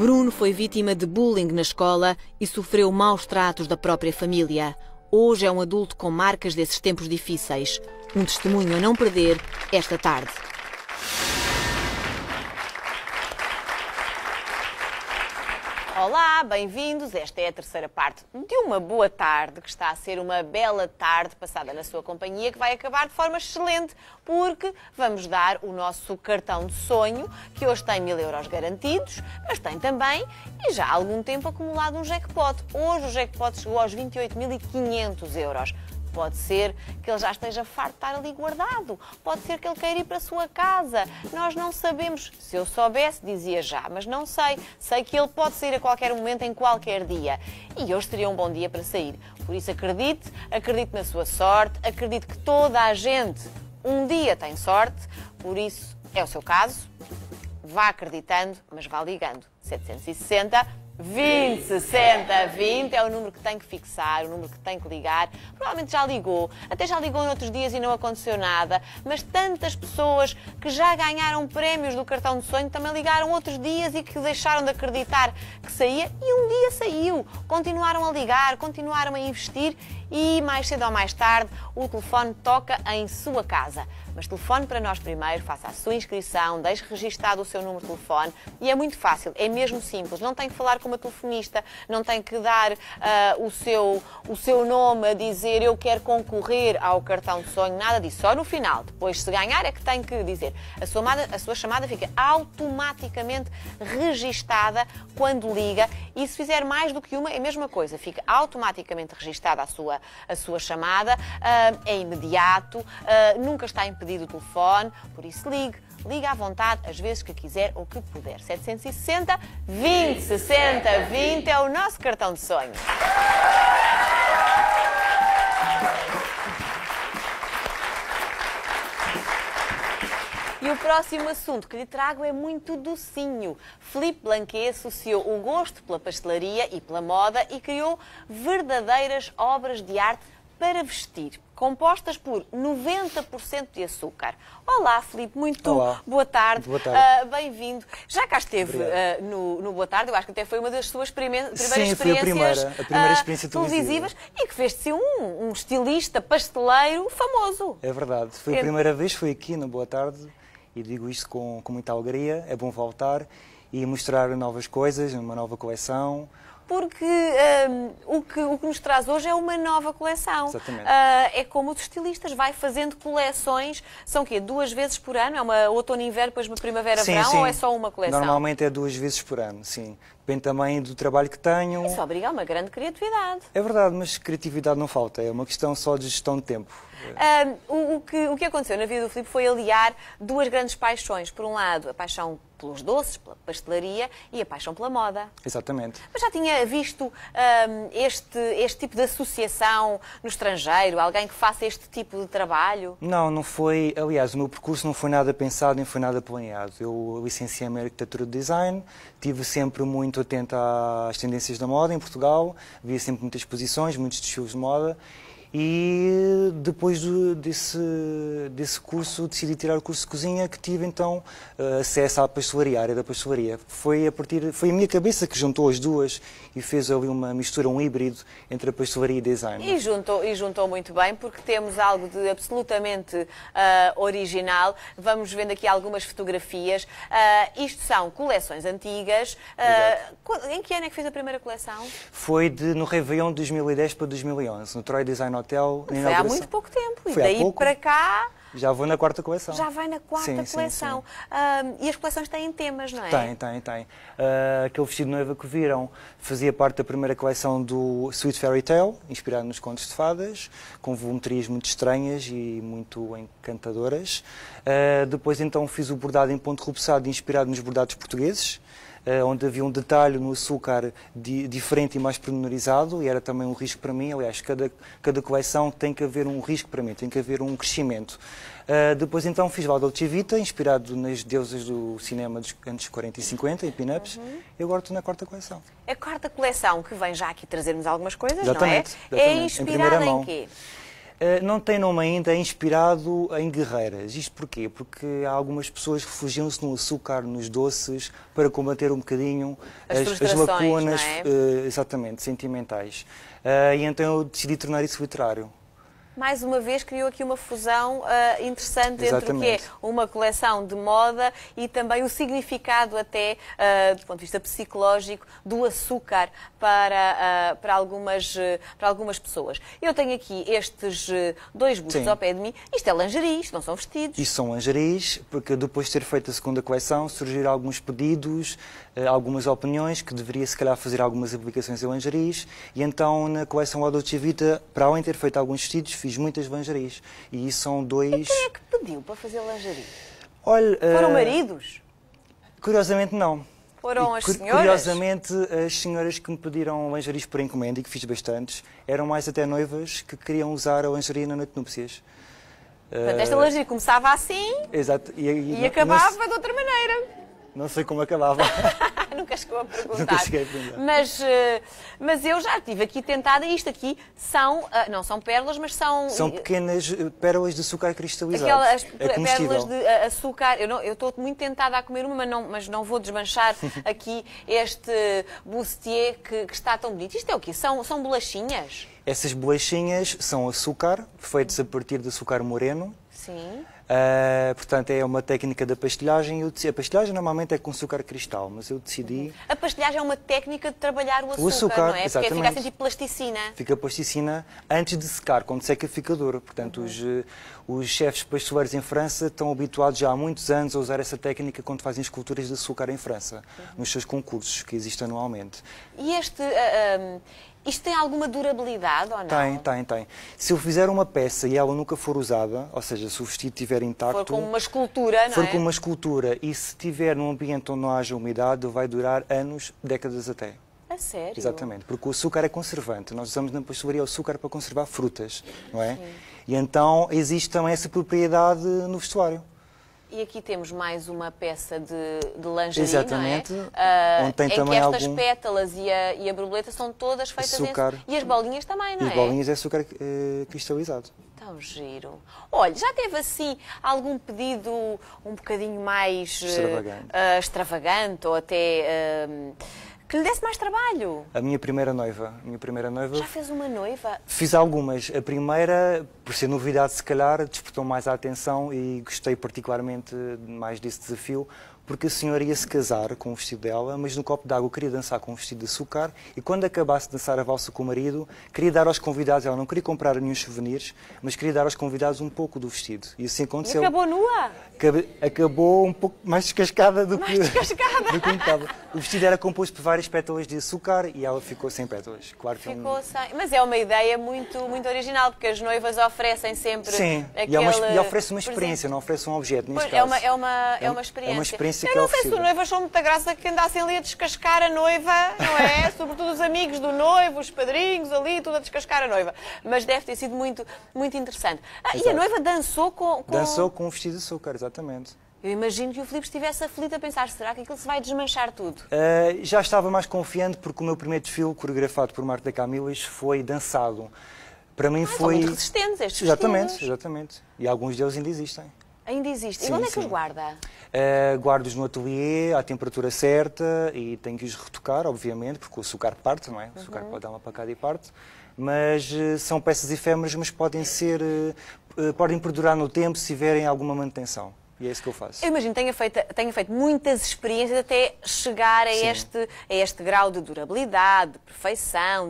Bruno foi vítima de bullying na escola e sofreu maus tratos da própria família. Hoje é um adulto com marcas desses tempos difíceis. Um testemunho a não perder esta tarde. Olá, bem-vindos. Esta é a terceira parte de uma boa tarde, que está a ser uma bela tarde passada na sua companhia, que vai acabar de forma excelente, porque vamos dar o nosso cartão de sonho, que hoje tem 1000 euros garantidos, mas tem também, e já há algum tempo, acumulado um jackpot. Hoje o jackpot chegou aos 28.500 euros. Pode ser que ele já esteja farto de estar ali guardado. Pode ser que ele queira ir para a sua casa. Nós não sabemos. Se eu soubesse, dizia já, mas não sei. Sei que ele pode sair a qualquer momento, em qualquer dia. E hoje seria um bom dia para sair. Por isso acredite na sua sorte, acredite que toda a gente um dia tem sorte. Por isso, é o seu caso. Vá acreditando, mas vá ligando. 760 20 60 20 é o número que tem que fixar, o número que tem que ligar. Provavelmente já ligou, até já ligou em outros dias e não aconteceu nada, mas tantas pessoas que já ganharam prémios do cartão de sonho também ligaram outros dias e que deixaram de acreditar que saía e um dia saiu. Continuaram a ligar, continuaram a investir e mais cedo ou mais tarde o telefone toca em sua casa. Mas telefone para nós primeiro, faça a sua inscrição, deixe registado o seu número de telefone e é muito fácil, é mesmo simples. Não tem que falar com uma telefonista, não tem que dar o seu nome a dizer eu quero concorrer ao cartão de sonho, nada disso. Só no final, depois se ganhar é que tem que dizer. A sua chamada fica automaticamente registada quando liga e se fizer mais do que uma é a mesma coisa, fica automaticamente registada a sua chamada, é imediato, nunca está impedido o telefone, por isso ligue à vontade, às vezes que quiser ou que puder. 760 20 60 20 é o nosso cartão de sonho. E o próximo assunto que lhe trago é muito docinho. Filipe Blanquet associou o gosto pela pastelaria e pela moda e criou verdadeiras obras de arte para vestir, compostas por 90% de açúcar. Olá, Filipe, Olá. boa tarde. Boa tarde. Bem-vindo. Já cá esteve no Boa Tarde, eu acho que até foi uma das suas primeiras experiências foi a primeira experiência televisivas e que fez-se um estilista pasteleiro famoso. É verdade, foi a primeira vez, foi aqui no Boa Tarde e digo isto com muita alegria, é bom voltar e mostrar novas coisas, uma nova coleção. Porque o que nos traz hoje é uma nova coleção. Exatamente. É como os estilistas, vai fazendo coleções, são o quê? 2 vezes por ano? É uma outono e inverno, depois uma primavera-verão Sim. ou é só uma coleção? Normalmente é 2 vezes por ano, sim. Depende também do trabalho que tenham. Isso obriga a uma grande criatividade. É verdade, mas criatividade não falta, é uma questão só de gestão de tempo. O que aconteceu na vida do Filipe foi aliar 2 grandes paixões. Por um lado, a paixão pelos doces, pela pastelaria e a paixão pela moda. Exatamente. Mas já tinha visto este tipo de associação no estrangeiro? Alguém que faça este tipo de trabalho? Não foi. Aliás, o meu percurso não foi nada pensado nem foi nada planeado. Eu licenciei-me em Arquitetura de Design, estive sempre muito atento às tendências da moda em Portugal, via sempre muitas exposições, muitos desfiles de moda. E depois desse curso decidi tirar o curso de cozinha, que tive então acesso à pastelaria, à área da pastelaria. Foi a minha cabeça que juntou as duas e fez ali uma mistura, um híbrido entre a pastelaria e design. E juntou muito bem, porque temos algo de absolutamente original. Vamos vendo aqui algumas fotografias. Isto são coleções antigas. Em que ano é que fez a primeira coleção? Foi no Réveillon de 2010 para 2011, no Troy Design Hotel. Foi há muito pouco tempo. Foi e daí para cá... Já vou na 4ª coleção. Já vai na 4ª coleção. Sim. E as coleções têm temas, não é? Tem. Aquele vestido de noiva que viram fazia parte da primeira coleção do Sweet Fairy Tale, inspirado nos contos de fadas, com volumetrias muito estranhas e muito encantadoras. Depois então fiz o bordado em ponto rubeçado, inspirado nos bordados portugueses, onde havia um detalhe no açúcar diferente e mais pormenorizado, e era também um risco para mim. Aliás, cada coleção tem que haver um risco para mim, tem que haver um crescimento. Depois então fiz La Dolce Vita, inspirado nas deusas do cinema dos anos 40 e 50, em pin-ups, e agora estou na 4ª coleção. A 4ª coleção, que vem já aqui trazer-nos algumas coisas, Exatamente, não é? exatamente. É inspirada em quê? Não tem nome ainda, é inspirado em guerreiras. Isto porquê? Porque há algumas pessoas que refugiam-se no açúcar, nos doces, para combater um bocadinho as lacunas, não é? exatamente, sentimentais. E então eu decidi tornar isso literário. Mais uma vez criou aqui uma fusão interessante Exatamente. entre o que é uma coleção de moda e também o significado até, do ponto de vista psicológico, do açúcar para algumas pessoas. Eu tenho aqui estes dois bustos Sim. ao pé de mim. Isto é lingerie, isto não são vestidos. Isto são lingeries, porque depois de ter feito a segunda coleção surgiram alguns pedidos, algumas opiniões, que deveria se calhar fazer algumas aplicações em lingeries, e então na coleção La Dolce Vita, para além de ter feito alguns vestidos, fiz muitas lingeries. E isso são dois... Quem é que pediu para fazer lingerie? Olha, Foram maridos? Curiosamente não. Foram E, as senhoras? Curiosamente, as senhoras que me pediram lingeries por encomenda, e que fiz bastantes, eram mais até noivas que queriam usar a lingerie na noite de núpcias. Portanto, esta lingerie começava assim Exato. e acabava de outra maneira. Não sei como acabava. Nunca chegou a perguntar. Nunca cheguei a perguntar. Mas eu já estive aqui tentada, e isto aqui são, não são pérolas, mas são... São pequenas pérolas de açúcar cristalizado. Aquelas É comestível. pérolas de açúcar. Eu estou muito tentada a comer uma, mas não vou desmanchar aqui este bustier que está tão bonito. Isto é o quê? São bolachinhas? Essas bolachinhas são açúcar, feitos a partir de açúcar moreno. Sim. Portanto, é uma técnica da pastelhagem. A pastelhagem normalmente é com açúcar cristal, mas eu decidi... A pastelhagem é uma técnica de trabalhar o açúcar, açúcar, não é? exatamente. Porque fica assim tipo plasticina. Fica plasticina antes de secar, quando seca fica dura. Portanto, os chefes pasteleiros em França estão habituados já há muitos anos a usar essa técnica quando fazem esculturas de açúcar em França, nos seus concursos que existem anualmente. E isto tem alguma durabilidade ou não? Tem. Se eu fizer uma peça e ela nunca for usada, ou seja, se o vestido estiver intacto... For como uma escultura, não é? For como uma escultura e se estiver num ambiente onde não haja umidade, vai durar anos, décadas até. A sério? Exatamente, porque o açúcar é conservante. Nós usamos na pastelaria o açúcar para conservar frutas, não é? Sim. E então existe também essa propriedade no vestuário. E aqui temos mais uma peça de lingerie, exatamente, não é? Onde tem em também que estas algum... pétalas e a borboleta são todas feitas açúcar. E as bolinhas também, não é? E as bolinhas é açúcar cristalizado. Tão giro. Olha, já teve assim algum pedido um bocadinho mais extravagante ou até... que lhe desse mais trabalho? A minha primeira noiva. Já fez uma noiva? Fiz algumas. A primeira, por ser novidade se calhar, despertou mais a atenção e gostei particularmente mais desse desafio, porque a senhora ia se casar com o vestido dela, mas no copo d'água queria dançar com um vestido de açúcar e quando acabasse de dançar a valsa com o marido, queria dar aos convidados, ela não queria comprar nenhum souvenirs, mas queria dar aos convidados um pouco do vestido. E assim aconteceu. E acabou nua? Acabou um pouco mais descascada do que estava. O vestido era composto por várias pétalas de açúcar e ela ficou sem pétalas. Claro que ficou sem. Mas é uma ideia muito original, porque as noivas oferecem sempre. Sim, e oferece uma experiência, não oferece um objeto. Neste caso. É uma experiência. É uma experiência Eu não sei se os noivos são muita graça que andassem ali a descascar a noiva, não é? Sobretudo os amigos do noivo, os padrinhos ali, tudo a descascar a noiva. Mas deve ter sido muito interessante. E a noiva dançou com... Dançou com um vestido de açúcar, exatamente. Eu imagino que o Filipe estivesse aflito a pensar, será que aquilo se vai desmanchar tudo? Já estava mais confiante porque o meu primeiro desfile, coreografado por Marta Camillas, foi dançado. Para mim foi... São muito resistentes estes vestidos. Exatamente. E alguns deles ainda existem. Ainda existem. E onde é que os guarda? Guardo-os no ateliê, à temperatura certa, e tenho que os retocar, obviamente, porque o açúcar parte, não é? O açúcar pode dar uma pacada e parte. Mas são peças efêmeras, mas podem perdurar no tempo se tiverem alguma manutenção. E é isso que eu faço. Eu imagino que tenha feito muitas experiências até chegar a este grau de durabilidade, de perfeição,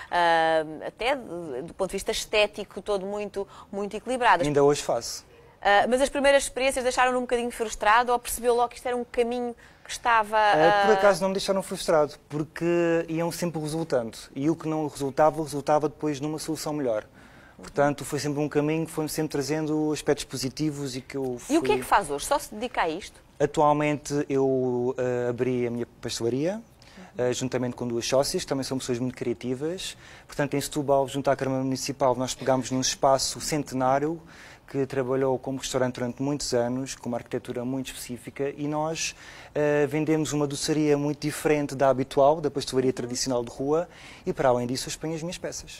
até do ponto de vista estético, todo muito equilibrado. Ainda hoje faço. Mas as primeiras experiências deixaram-no um bocadinho frustrado ou percebeu logo que isto era um caminho que estava... Por acaso não me deixaram frustrado, porque iam sempre resultando. E o que não resultava depois numa solução melhor. Portanto, foi sempre um caminho que foi sempre trazendo aspectos positivos e que eu fui... E o que é que faz hoje? Só se dedica a isto? Atualmente eu abri a minha pastelaria, juntamente com duas sócias, que também são pessoas muito criativas. Portanto, em Setúbal, junto à Câmara Municipal, nós pegámos num espaço centenário que trabalhou como restaurante durante muitos anos, com uma arquitetura muito específica, e nós vendemos uma doçaria muito diferente da habitual, da pastelaria tradicional de rua, e para além disso eu exponho as minhas peças.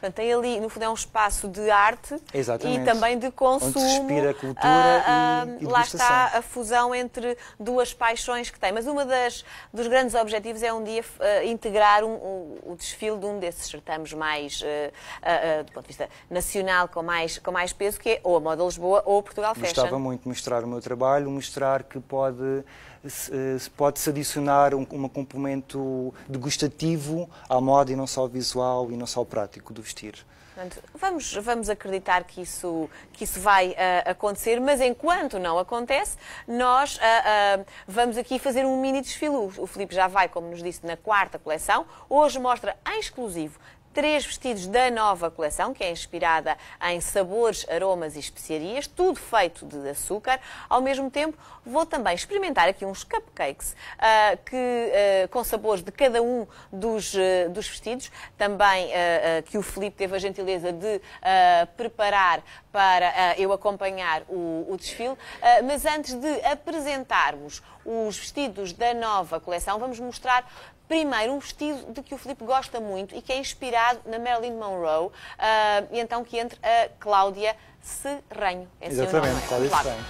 Portanto, tem ali, no fundo, é um espaço de arte Exatamente. e também de consumo. Onde se respira cultura e lá degustação. está a fusão entre duas paixões que tem. Mas dos grandes objetivos é um dia integrar o desfile de um desses certames mais, do ponto de vista nacional, com mais peso, que é ou a Moda Lisboa ou o Portugal Fashion. Gostava muito de mostrar o meu trabalho, mostrar que pode-se adicionar um complemento degustativo à moda e não só visual e não só prático do vestir. Portanto, vamos acreditar que isso vai acontecer, mas enquanto não acontece, nós vamos aqui fazer um mini desfile. O Filipe já vai, como nos disse, na 4ª coleção. Hoje mostra em exclusivo 3 vestidos da nova coleção, que é inspirada em sabores, aromas e especiarias, tudo feito de açúcar. Ao mesmo tempo, vou também experimentar aqui uns cupcakes com sabores de cada um dos vestidos, também que o Filipe teve a gentileza de preparar para eu acompanhar o desfile. Mas antes de apresentarmos os vestidos da nova coleção, vamos mostrar primeiro um vestido de que o Filipe gosta muito e que é inspirado na Marilyn Monroe, e então que entre a Cláudia Serranho. É assim. Exatamente, Cláudia Serranho.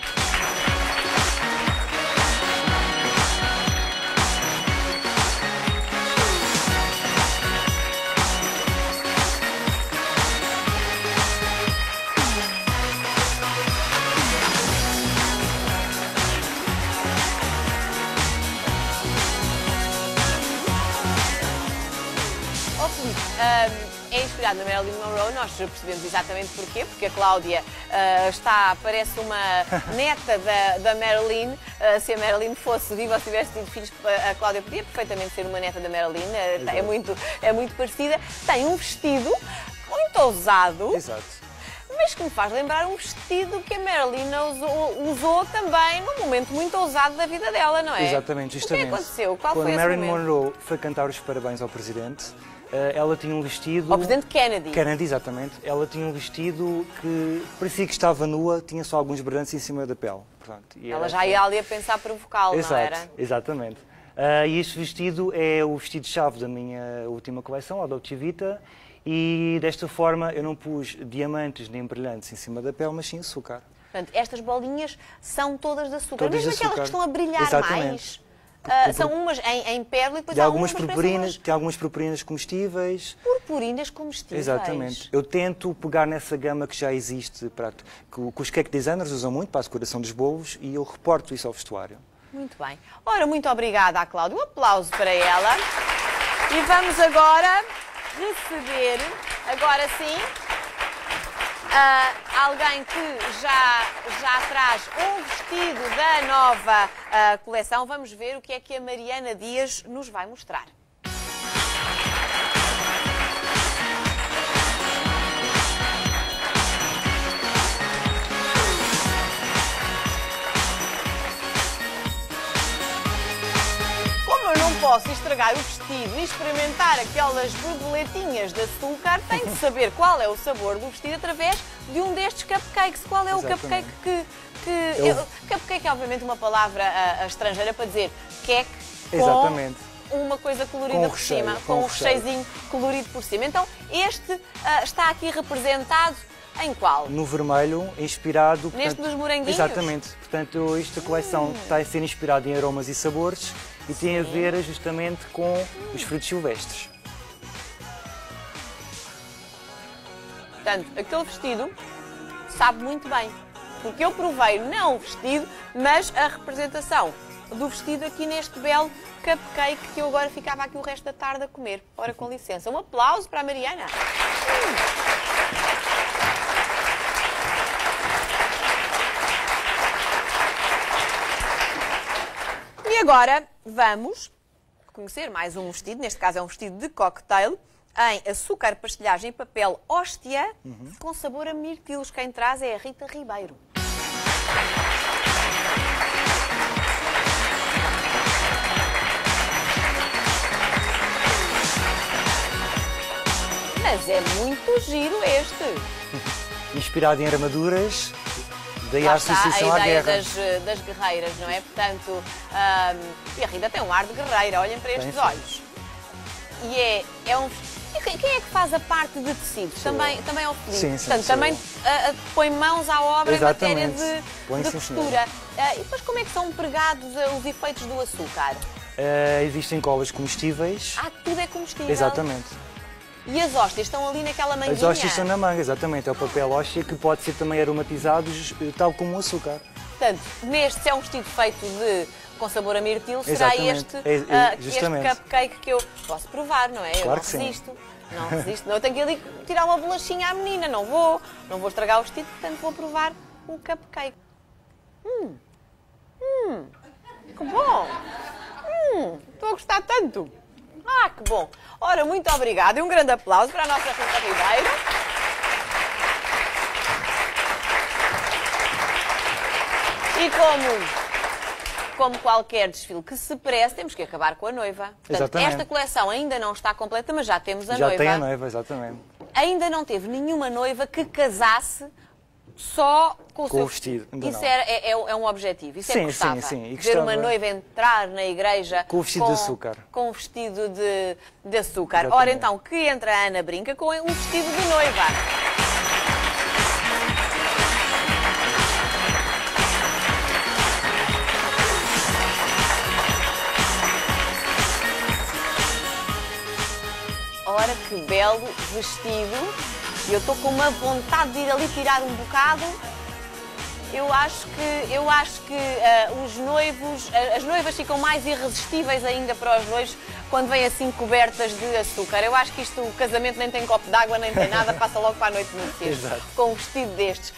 É inspirado na Marilyn Monroe, nós percebemos exatamente porquê, porque a Cláudia parece uma neta da Marilyn. Se a Marilyn fosse viva ou se tivesse tido filhos, a Cláudia podia perfeitamente ser uma neta da Marilyn, é muito parecida. Tem um vestido muito ousado. Exato. Mas que me faz lembrar um vestido que a Marilyn usou também num momento muito ousado da vida dela, não é? Exatamente, justamente. O que aconteceu? Qual Quando foi esse Marilyn momento? Monroe foi cantar os parabéns ao Presidente, ela tinha um vestido... Ao Presidente Kennedy. Kennedy, exatamente. Ela tinha um vestido que parecia que estava nua, tinha só alguns brilhantes em cima da pele. Portanto, Ela já ia ali a pensar provocá-lo, não era? Exatamente. E este vestido é o vestido-chave da minha última coleção, a Dolce Vita, e desta forma eu não pus diamantes nem brilhantes em cima da pele, mas sim açúcar. Portanto, estas bolinhas são todas de açúcar, Todas mesmo de aquelas que açúcar. estão a brilhar Exatamente. mais. São umas em pérola e depois Tem há algumas umas purpurinas, tem algumas purpurinas comestíveis. Purpurinas comestíveis. Exatamente. Eu tento pegar nessa gama que já existe, que os cake designers usam muito para a decoração dos bolos, e eu reporto isso ao vestuário. Muito bem. Ora, muito obrigada à Cláudia. Um aplauso para ela. E vamos agora receber, agora sim, alguém que já traz um vestido da nova coleção. Vamos ver o que é que a Mariana Dias nos vai mostrar. Como eu não posso estragar o vestido e experimentar aquelas borboletinhas de açúcar, tenho de saber qual é o sabor do vestido através de um destes cupcakes. Qual é o cupcake Cupcake é obviamente uma palavra estrangeira para dizer cake com uma coisa colorida por cima, com um recheiozinho colorido por cima. Então este está aqui representado em qual? No vermelho, inspirado... Neste dos moranguinhos? Exatamente. Portanto, esta coleção está a ser inspirada em aromas e sabores e tem a ver justamente com os frutos silvestres. Portanto, aquele vestido sabe muito bem, porque eu provei não o vestido, mas a representação do vestido aqui neste belo cupcake que eu agora ficava aqui o resto da tarde a comer. Ora, com licença, um aplauso para a Mariana. E agora vamos conhecer mais um vestido, neste caso é um vestido de cocktail, em açúcar, pastelhagem, papel, hóstia, com sabor a mirtilos. Quem traz é a Rita Ribeiro. Mas é muito giro este. Inspirado em armaduras, daí a associação à guerra. Das guerreiras, não é? Portanto, e a Rita tem um ar de guerreira, olhem para estes olhos. E é um E quem é que faz a parte de tecidos? Também é o Filipe. Sim, sim, portanto, também põe mãos à obra Exatamente. em matéria de costura. E depois como é que são empregados os efeitos do açúcar? Existem colas comestíveis. Tudo é comestível. Exatamente. E as hóstias estão ali naquela manguinha? As hóstias estão na manga, exatamente. É o papel hóstia que pode ser também aromatizado, tal como o açúcar. Portanto, neste, se é um vestido feito com sabor a mirtilo, será Exatamente. este cupcake que eu posso provar, não é? Claro eu não que sim. resisto. Não resisto. Não, eu tenho que ali tirar uma bolachinha à menina. Não vou estragar o vestido, portanto vou provar um cupcake. Que bom! Estou a gostar tanto. Que bom. Ora, muito obrigada e um grande aplauso para a nossa Rita Ribeiro. E como qualquer desfile que se preze, temos que acabar com a noiva. Portanto, Exatamente. esta coleção ainda não está completa, mas já temos a Já noiva. tem a noiva, exatamente. Ainda não teve nenhuma noiva que casasse só com o seu vestido. Ainda Isso não. é um objetivo. Isso é Sim, que gostava. sim, sim. E Ver uma gostava- noiva entrar na igreja Com o vestido de açúcar. Com o vestido de açúcar. Exatamente. Ora, então, que entra a Ana Brinca com um vestido de noiva. Ora, que belo vestido. E eu estou com uma vontade de ir ali tirar um bocado. Eu acho que as noivas ficam mais irresistíveis ainda para os noivos quando vêm assim cobertas de açúcar. Eu acho que o casamento nem tem copo d'água, nem tem nada, passa logo para a noite de Exato. com um vestido destes.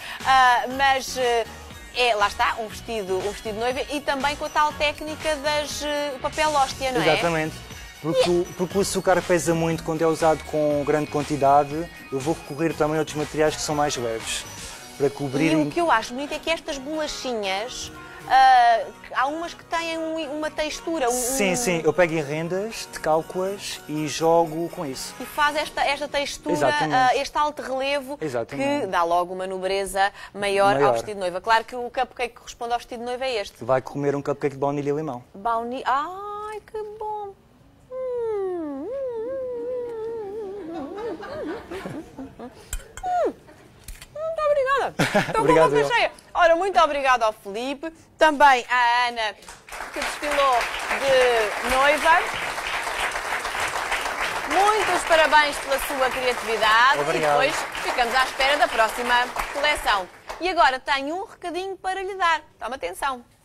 Lá está, um vestido de noiva e também com a tal técnica o papel hóstia, não é? Exatamente. Porque o açúcar pesa muito quando é usado com grande quantidade. Eu vou recorrer também a outros materiais que são mais leves. Para cobrir... E o que eu acho bonito é que estas bolachinhas, há umas que têm uma textura. Sim. Eu pego em rendas, decalco-as e jogo com isso. E faz esta textura, Exatamente. este alto relevo, Exatamente. que dá logo uma nobreza maior ao vestido de noiva. Claro que o cupcake que corresponde ao vestido de noiva é este. Vai comer um cupcake de baunilha e limão. Ai, que bom! Muito obrigada. Estou com Obrigado, boca eu. cheia. Ora, muito obrigada ao Filipe, também à Ana, que desfilou de noiva. Muitos parabéns pela sua criatividade. Obrigado. E depois ficamos à espera da próxima coleção. E agora tenho um recadinho para lhe dar. Toma atenção.